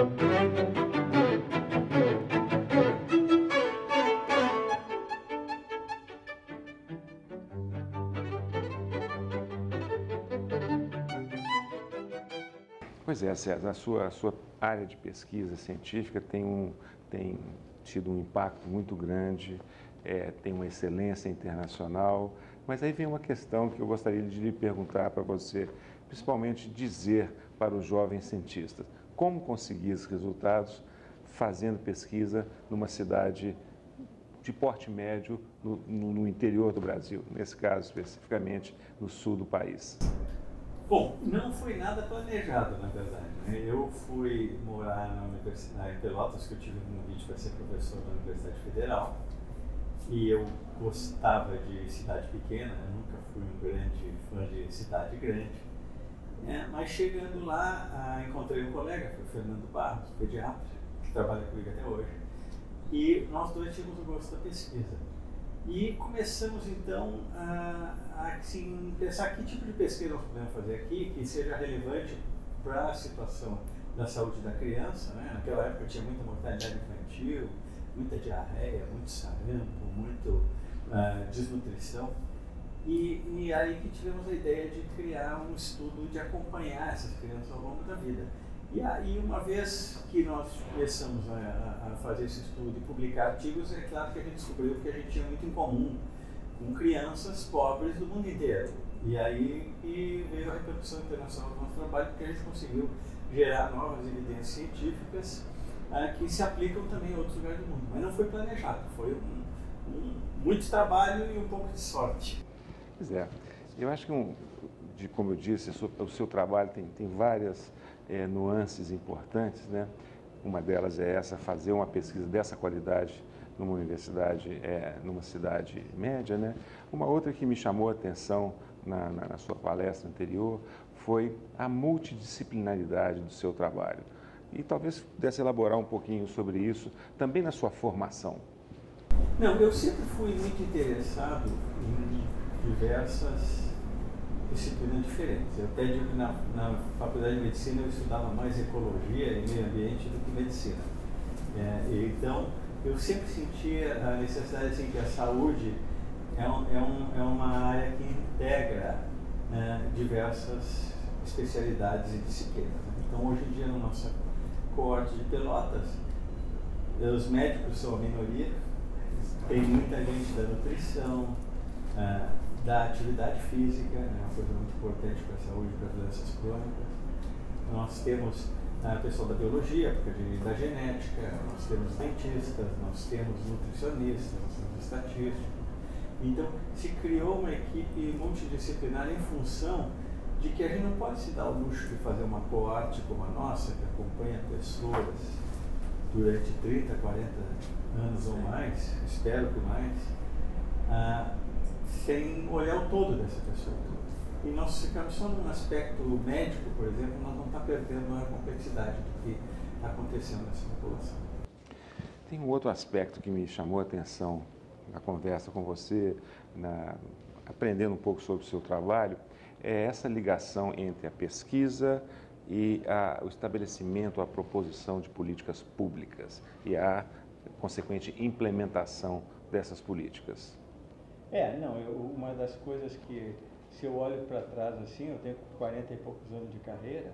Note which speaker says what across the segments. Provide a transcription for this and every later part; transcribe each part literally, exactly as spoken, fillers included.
Speaker 1: Pois é, César, a sua, a sua área de pesquisa científica tem, um, tem tido um impacto muito grande, é, tem uma excelência internacional, mas aí vem uma questão que eu gostaria de lhe perguntar para você, principalmente dizer para os jovens cientistas, como conseguir esses resultados fazendo pesquisa numa cidade de porte médio no, no, no interior do Brasil, nesse caso especificamente no sul do país?
Speaker 2: Bom, não foi nada planejado, na verdade, né? Eu fui morar na Universidade de Pelotas, que eu tive um convite para ser professor na Universidade Federal, e eu gostava de cidade pequena, eu nunca fui um grande fã de cidade grande, né? Mas chegando lá, ah, encontrei um colega, foi o Fernando Barros, pediatra, que trabalha comigo até hoje, e nós dois tínhamos o gosto da pesquisa. E começamos então a, a assim, pensar que tipo de pesquisa nós podemos fazer aqui que seja relevante para a situação da saúde da criança, né? Naquela época tinha muita mortalidade infantil, muita diarreia, muito sarampo, muito uh, desnutrição. E, e aí que tivemos a ideia de criar um estudo de acompanhar essas crianças ao longo da vida. E aí, uma vez que nós começamos a, a fazer esse estudo e publicar artigos, é claro que a gente descobriu que a gente tinha muito em comum com crianças pobres do mundo inteiro. E aí que veio a repercussão internacional do nosso trabalho, porque a gente conseguiu gerar novas evidências científicas ah, que se aplicam também em outros lugares do mundo. Mas não foi planejado, foi um, um, muito trabalho e um pouco de sorte.
Speaker 1: Pois é, eu acho que, um, de, como eu disse, o seu, o seu trabalho tem, tem várias É, nuances importantes, né? Uma delas é essa, fazer uma pesquisa dessa qualidade numa universidade, é, numa cidade média, né? Uma outra que me chamou a atenção na, na, na sua palestra anterior foi a multidisciplinaridade do seu trabalho. E talvez pudesse elaborar um pouquinho sobre isso, também na sua formação.
Speaker 2: Não, eu sempre fui muito interessado em diversas disciplinas diferentes. Eu até digo que na, na faculdade de medicina eu estudava mais ecologia e meio ambiente do que medicina. É, e então, eu sempre sentia a necessidade assim, que a saúde é, um, é, um, é uma área que integra, né, diversas especialidades e disciplinas. Então, hoje em dia, na nossa coorte de Pelotas, os médicos são a minoria, tem muita gente da nutrição, é, da atividade física, é uma coisa muito importante para a saúde e para as doenças crônicas. Nós temos a pessoal da biologia, porque a gente da genética, nós temos dentistas, nós temos nutricionistas, nós temos estatísticos. Então, se criou uma equipe multidisciplinar em função de que a gente não pode se dar o luxo de fazer uma coorte como a nossa, que acompanha pessoas durante trinta, quarenta anos ou mais, espero que mais, ah, sem olhar o todo dessa pessoa. E nós ficamos só num aspecto médico, por exemplo, nós não estamos perdendo a complexidade do que está acontecendo nessa população.
Speaker 1: Tem um outro aspecto que me chamou a atenção na conversa com você, na, aprendendo um pouco sobre o seu trabalho, é essa ligação entre a pesquisa e a, o estabelecimento, a proposição de políticas públicas e a consequente implementação dessas políticas.
Speaker 3: É, não, eu, uma das coisas que, se eu olho para trás assim, eu tenho quarenta e poucos anos de carreira,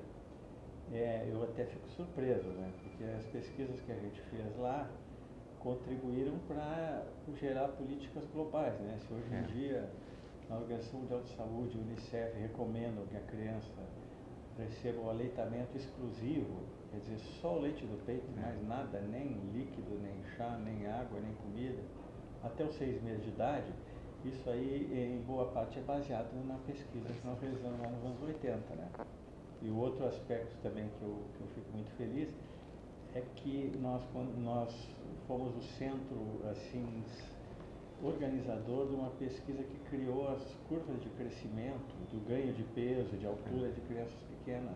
Speaker 3: é, eu até fico surpreso, né? Porque as pesquisas que a gente fez lá contribuíram para gerar políticas globais, né? Se hoje em é. dia a Organização Mundial de Saúde, o Unicef, recomendam que a criança receba o aleitamento exclusivo, quer dizer, só o leite do peito, é. mais nada, nem líquido, nem chá, nem água, nem comida, até os seis meses de idade. Isso aí, em boa parte, é baseado na pesquisa que nós realizamos lá nos anos oitenta, né? E o outro aspecto também que eu, que eu fico muito feliz é que nós, nós fomos o centro, assim, organizador de uma pesquisa que criou as curvas de crescimento, do ganho de peso, de altura de crianças pequenas,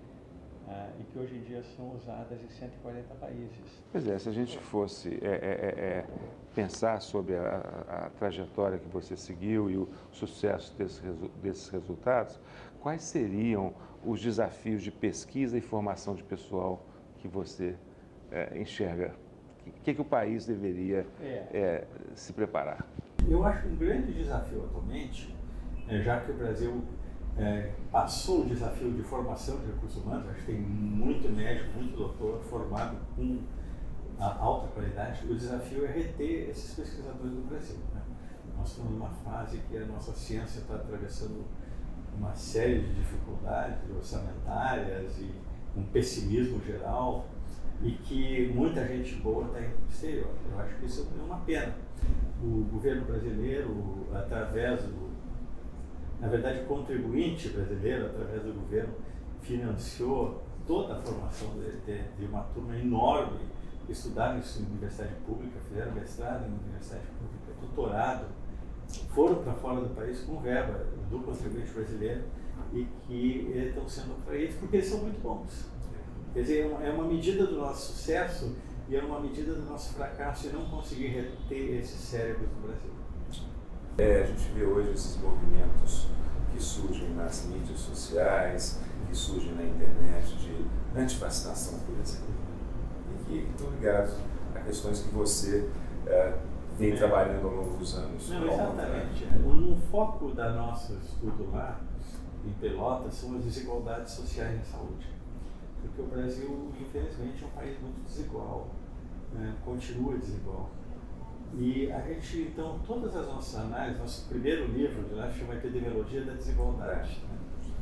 Speaker 3: ah, e que hoje em dia são usadas em cento e quarenta países.
Speaker 1: Pois é, se a gente fosse é, é, é, pensar sobre a, a, a trajetória que você seguiu e o sucesso desse, desses resultados, quais seriam os desafios de pesquisa e formação de pessoal que você é, enxerga? O que, que o país deveria
Speaker 3: é.
Speaker 1: É, se preparar?
Speaker 2: Eu acho que um grande desafio atualmente, é, já que o Brasil é, passou o desafio de formação de recursos humanos, acho que tem muito médico, muito doutor formado com a alta qualidade, o desafio é reter esses pesquisadores do Brasil, né? Nós estamos numa fase que a nossa ciência está atravessando uma série de dificuldades orçamentárias e um pessimismo geral, e que muita gente boa está indo para o exterior. Eu acho que isso é uma pena. O governo brasileiro, através do, na verdade, o contribuinte brasileiro, através do governo, financiou toda a formação de, de, de uma turma enorme que estudaram em universidade pública, fizeram mestrado em universidade pública, doutorado, foram para fora do país com verba do contribuinte brasileiro e que estão sendo atraídos porque eles são muito bons. Quer dizer, é uma medida do nosso sucesso e é uma medida do nosso fracasso em não conseguir reter esses cérebros no Brasil.
Speaker 4: É, a gente vê hoje esses movimentos que surgem nas mídias sociais, que surgem na internet de antivacinação, por exemplo, e que estão ligados a questões que você é, vem é. trabalhando ao longo dos anos.
Speaker 2: Não, exatamente. Um foco da nosso estudo lá, em Pelotas, são as desigualdades sociais em saúde. Porque o Brasil, infelizmente, é um país muito desigual, né? Continua desigual. E a gente, então, todas as nossas análises, nosso primeiro livro de lá chama Epidemiologia da Desigualdade. Né?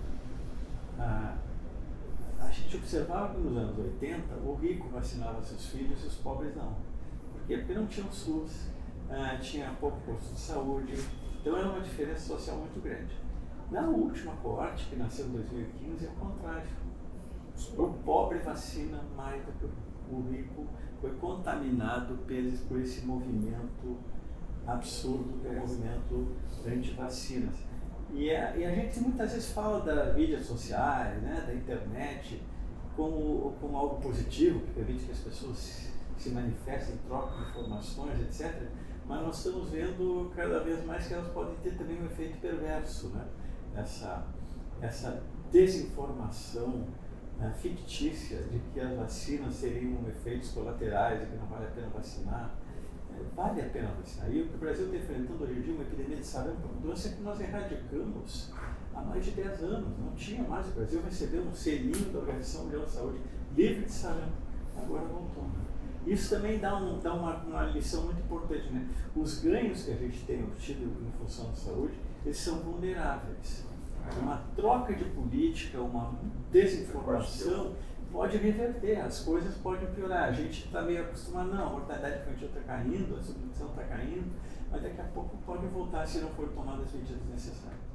Speaker 2: Ah, a gente observava que nos anos oitenta o rico vacinava seus filhos e os pobres não. Por quê? Porque não tinha o SUS, ah, tinha pouco posto de saúde, então era uma diferença social muito grande. Na última coorte, que nasceu em dois mil e quinze, é o contrário. O pobre vacina mais do que o rico, foi contaminado por esse movimento absurdo, que é o movimento anti-vacinas. E a, e a gente muitas vezes fala das mídias sociais, né, da internet, como, como algo positivo, que permite que as pessoas se, se manifestem, trocam informações, etcétera. Mas nós estamos vendo cada vez mais que elas podem ter também um efeito perverso, né? Essa, essa desinformação né, fictícia de que as vacinas seriam efeitos colaterais e que não vale a pena vacinar. É, vale a pena vacinar. E o Brasil está enfrentando hoje em dia uma epidemia de sarampo, uma doença que nós erradicamos há mais de dez anos. Não tinha mais. O Brasil recebeu um selinho da Organização Mundial de Saúde livre de sarampo. Agora voltou. Isso também dá, um, dá uma, uma lição muito importante, né? Os ganhos que a gente tem obtido em função da saúde, eles são vulneráveis. Uma troca de política, uma desinformação pode reverter, as coisas podem piorar. A gente está meio acostumado, não, a mortalidade infantil está caindo, a subnutrição está caindo, mas daqui a pouco pode voltar se não for tomadas as medidas necessárias.